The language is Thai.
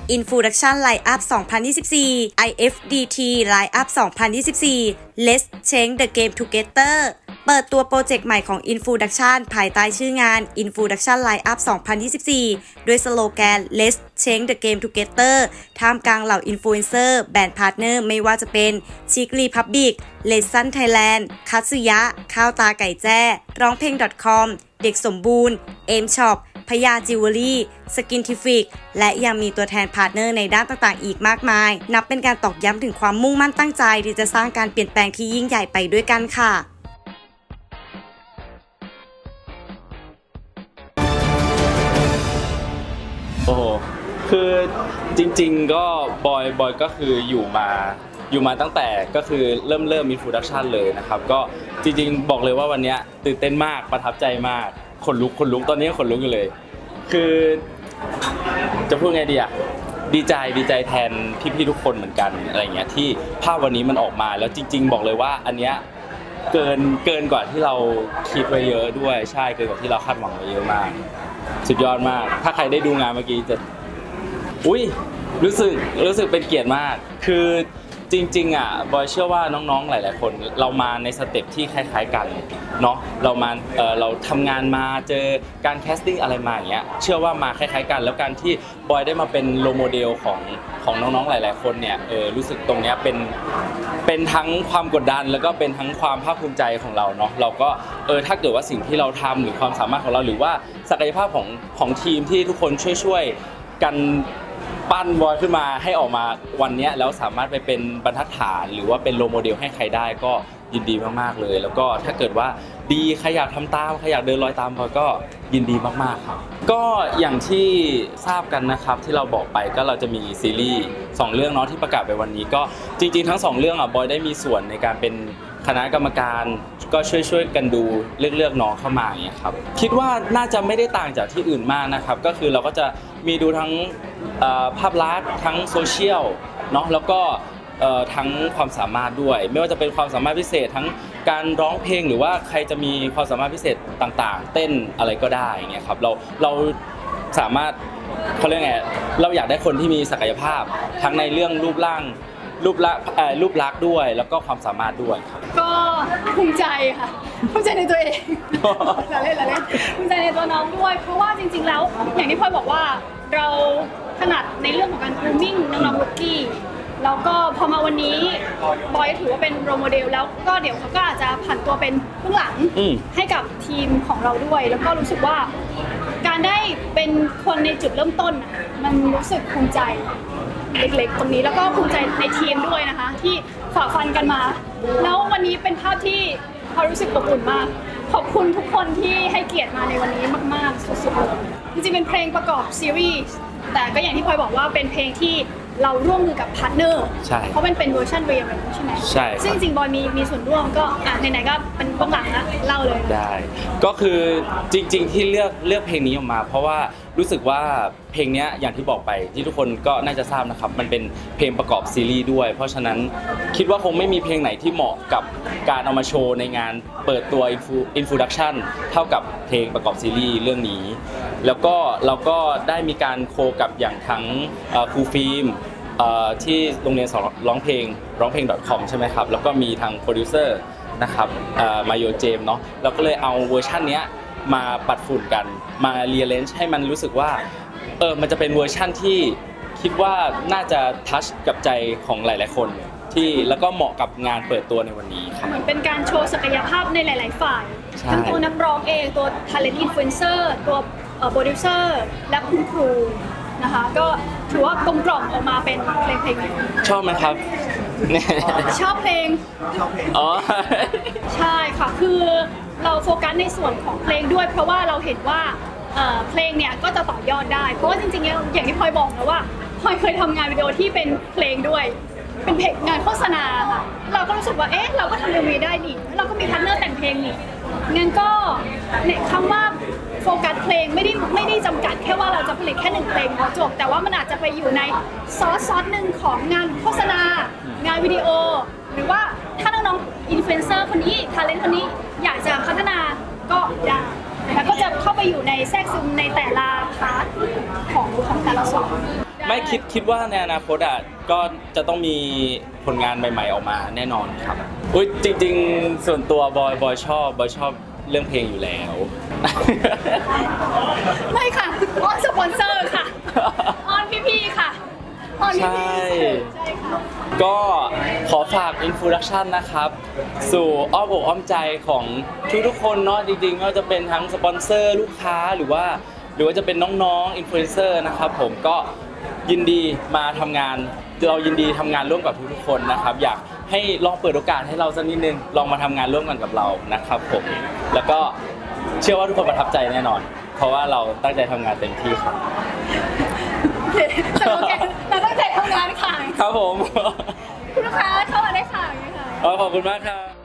Introduction Lineup 2024 IFDT Lineup 2024 Let's Change the Game Together เปิดตัวโปรเจกต์ใหม่ของ Introduction ภายใต้ชื่องาน Introduction Lineup 2024 ด้วยสโลแกน Let's Change the Game Together ท่ามกลางเหล่าอินฟลูเอนเซอร์แบรนด์พาร์ทเนอร์ไม่ว่าจะเป็น Chick Republic Lesson Thailand คัตสึยะข้าวตาไก่แจ้ร้องเพลง .com เด็กสมบูรณ์ M Shop พยาจิวเวลรี่สกินทิฟิกและยังมีตัวแทนพาร์ทเนอร์ในด้านต่างๆอีกมากมายนับเป็นการตอกย้ำถึงความมุ่งมั่นตั้งใจที่จะสร้างการเปลี่ยนแปลงที่ยิ่งใหญ่ไปด้วยกันค่ะโอ้โหคือจริงๆก็บอยก็คืออยู่มาตั้งแต่ก็คือเริ่มมีโปรดักชันเลยนะครับก็จริงๆบอกเลยว่าวันนี้ตื่นเต้นมากประทับใจมากขนลุกตอนนี้ขนลุกอยู่เลยคือจะพูดไงดีอะดีใจแทนพี่ๆทุกคนเหมือนกันอะไรเงี้ยที่ภาพวันนี้มันออกมาแล้วจริงๆบอกเลยว่าอันเนี้ยเกินกว่าที่เราคิดไว้เยอะด้วยใช่เกินกว่าที่เราคาดหวังไว้เยอะมากสุดยอดมากถ้าใครได้ดูงานเมื่อกี้จะรู้สึกเป็นเกียรติมากคือจริงๆอ่ะบอยเชื่อว่าน้องๆหลายๆคนเรามาในสเต็ปที่คล้ายๆกันเนาะเราทำงานมาเจอการแคสติ้งอะไรมาอย่างเงี้ยเชื่อว่ามาคล้ายๆกันแล้วการที่บอยได้มาเป็นโรลโมเดลของน้องๆหลายๆคนเนี่ยรู้สึกตรงเนี้ยเป็นทั้งความกดดันแล้วก็เป็นทั้งความภาคภูมิใจของเราเนาะเราก็ถ้าเกิดว่าสิ่งที่เราทำหรือความสามารถของเราหรือว่าศักยภาพของทีมที่ทุกคนช่วยกันปั้นบอยขึ้นมาให้ออกมาวันนี้แล้วสามารถไปเป็นบรรทัดฐานหรือว่าเป็นโรลโมเดลให้ใครได้ก็ยินดีมากๆเลยแล้วก็ถ้าเกิดว่าดีใครอยากทำตามใครอยากเดินรอยตามบอยก็ยินดีมากๆครับก็อย่างที่ทราบกันนะครับที่เราบอกไปก็เราจะมีซีรีส์2เรื่องเนาะที่ประกาศไปวันนี้ก็จริงๆทั้ง2เรื่องอ่ะบอยได้มีส่วนในการเป็นคณะกรรมการก็ช่วยกันดูเลือกน้องเข้ามาอย่างเงี้ยครับคิดว่าน่าจะไม่ได้ต่างจากที่อื่นมากนะครับก็คือเราก็จะมีดูทั้งภาพลักษณ์ทั้งโซเชียลเนาะแล้วก็ทั้งความสามารถด้วยไม่ว่าจะเป็นความสามารถพิเศษทั้งการร้องเพลงหรือว่าใครจะมีความสามารถพิเศษต่างๆเต้นอะไรก็ได้อย่างเงี้ยครับเราสามารถเขาเรียกไงเราอยากได้คนที่มีศักยภาพทั้งในเรื่องรูปลักษณ์ด้วยแล้วก็ความสามารถด้วยครับก็ภูมิใจค่ะภูมิใจในตัวเองเราเล่นภูมิใจในตัวน้องด้วยเพราะว่าจริงๆแล้วอย่างที่พลอยบอกว่าเราถนัดในเรื่องของการ grooming น้องๆลูกกี้แล้วก็พอมาวันนี้บอยถือว่าเป็นโรลโมเดลแล้วก็เดี๋ยวเขาก็อาจจะผันตัวเป็นเบื้องหลังให้กับทีมของเราด้วยแล้วก็รู้สึกว่าการได้เป็นคนในจุดเริ่มต้นมันรู้สึกภูมิใจเล็กๆตรงนี้แล้วก็ภูมิใจในทีมด้วยนะคะที่ฝ่าฟันกันมาแล้ววันนี้เป็นภาพที่เขารู้สึกอบอุ่นมากขอบคุณทุกคนที่ให้เกียรติมาในวันนี้มากๆสุดๆเลยจริงๆเป็นเพลงประกอบซีรีส์แต่ก็อย่างที่พลอยบอกว่าเป็นเพลงที่เราร่วมมือกับพาร์ทเนอร์เพราะมันเป็นเวอร์ชันเรียลใช่ไหมใช่ซึ่งจริงบอยมีส่วนร่วมก็ไหนๆก็เป็นเบื้องหลังนะเล่าเลยได้ก็คือจริงๆที่เลือกเพลงนี้ออกมาเพราะว่ารู้สึกว่าเพลงนี้อย่างที่บอกไปที่ทุกคนก็น่าจะทราบนะครับมันเป็นเพลงประกอบซีรีส์ด้วยเพราะฉะนั้นคิดว่าคงไม่มีเพลงไหนที่เหมาะกับการเอามาโชว์ในงานเปิดตัวIntroductionเท่ากับเพลงประกอบซีรีส์เรื่องนี้แล้วก็เราก็ได้มีการโคกับอย่างทั้งครูฟิล์มที่โรงเรียนสอนร้องเพลง.com ใช่ไหมครับแล้วก็มีทางโปรดิวเซอร์นะครับมาโยเจมเนาะเราก็เลยเอาเวอร์ชันนี้มาปัดฝุ่นกันมาเรียเลนจ์ให้มันรู้สึกว่ามันจะเป็นเวอร์ชั่นที่คิดว่าน่าจะทัชกับใจของหลายๆคนที่แล้วก็เหมาะกับงานเปิดตัวในวันนี้ครับเหมือนเป็นการโชว์ศักยภาพในหลายๆฝ่ายทั้งตัวนักร้องเองตัว talent influencer ตัวโปรดิวเซอร์และคุณครูนะคะก็ถือว่ากลมกล่อมออกมาเป็นเพลงชอบไหมครับชอบเพลงอ๋อใช่ค่ะคือเราโฟกัสในส่วนของเพลงด้วยเพราะว่าเราเห็นว่าเพลงเนี่ยก็จะต่อยอดได้เพราะว่าจริงๆอย่างที่พลอยบอกนะว่าพลอยเคยทำงานวิดีโอที่เป็นเพลงด้วยเป็นเพลงงานโฆษณาค่ะเราก็รู้สึกว่าเราก็ทำเรื่องนี้ได้นี่เราก็มีพาร์ทเนอร์แต่งเพลงนี่งั้นก็คำว่าโฟกัสเพลงไม่ได้จำกัดแค่ว่าเราจะผลิตแค่1เพลงพอจบแต่ว่ามันอาจจะไปอยู่ในซอสหนึ่งของงานโฆษณางานวิดีโอหรือว่าถ้าน้องๆอินฟลูเอนเซอร์คนนี้ทาเลนต์คนนี้อยากจะพัฒนาก็ได้แล้วก็จะเข้าไปอยู่ในแทรกซึมในแต่ละพาร์ทของแต่ละส่วนไม่คิดว่าในอนาคตอ่ะก็จะต้องมีผลงานใหม่ๆออกมาแน่นอนครับอุ้ยจริงๆส่วนตัวบอยชอบเรื่องเพลงอยู่แล้วไม่ค่ะออนสปอนเซอร์ค่ะออนพี่ๆค่ะออนพี่ๆใช่ค่ะก็ขอฝาก Introduction นะครับสู่อ้อมอกอ้อมใจของทุกๆคนเนาะจริงๆก็จะเป็นทั้งสปอนเซอร์ลูกค้าหรือว่าจะเป็นน้องๆอินฟลูเอนเซอร์นะครับผมก็ยินดีมาทำงานเรายินดีทำงานร่วมกับทุกๆคนนะครับอยากให้ลองเปิดโอกาสให้เราสักนิดนึงลองมาทำงานร่วมกันกับเรานะครับผมแล้วก็เชื่อว่าทุกคนประทับใจแน่นอนเพราะว่าเราตั้งใจทำงานเต็มที่ครับเราตั้งใจทำงานค่ะครับผมคุณลูกค้าเข้ามาได้ค่ะขอบคุณมากครับ